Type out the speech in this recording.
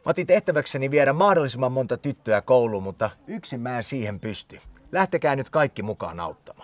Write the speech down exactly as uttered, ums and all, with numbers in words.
Mä otin tehtäväkseni viedä mahdollisimman monta tyttöä kouluun, mutta yksin mä en siihen pysty. Lähtekää nyt kaikki mukaan auttamaan.